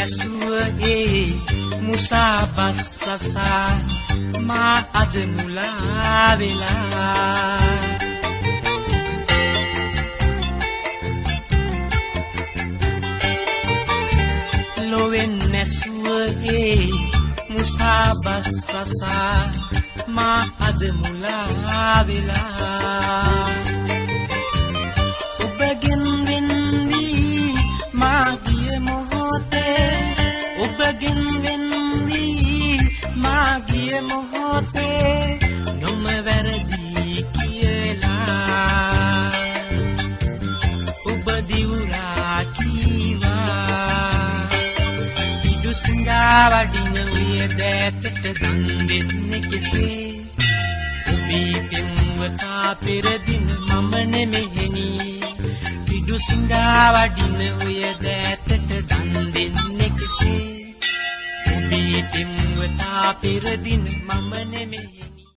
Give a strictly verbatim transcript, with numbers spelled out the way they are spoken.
නැසුව ඒ මුසා බස්සසා මා අද මුලා වෙලා ලොවෙන් නැසුව ඒ මුසා බස්සසා මා අද මුලා වෙලා ඔබගෙන් වෙන් වී මා ගිය මොහොතේ ඔබගෙන් වෙන් වී මා ගිය මොහොතේ නොම වැරදි කියලා ඔබ දිවුරා කීවා ඉදු සිඟා වඩින උය දැතට දන් දෙන්නේ කෙසේ ඔබේ පෙම්වතා පෙරදින මම නෙමෙහෙනි ඉදු සිඟා වඩින උය දැතට දන් දෙන්නේ කෙසේ ඔබේ පෙම්වතා පෙරදින මම නෙමෙහෙනි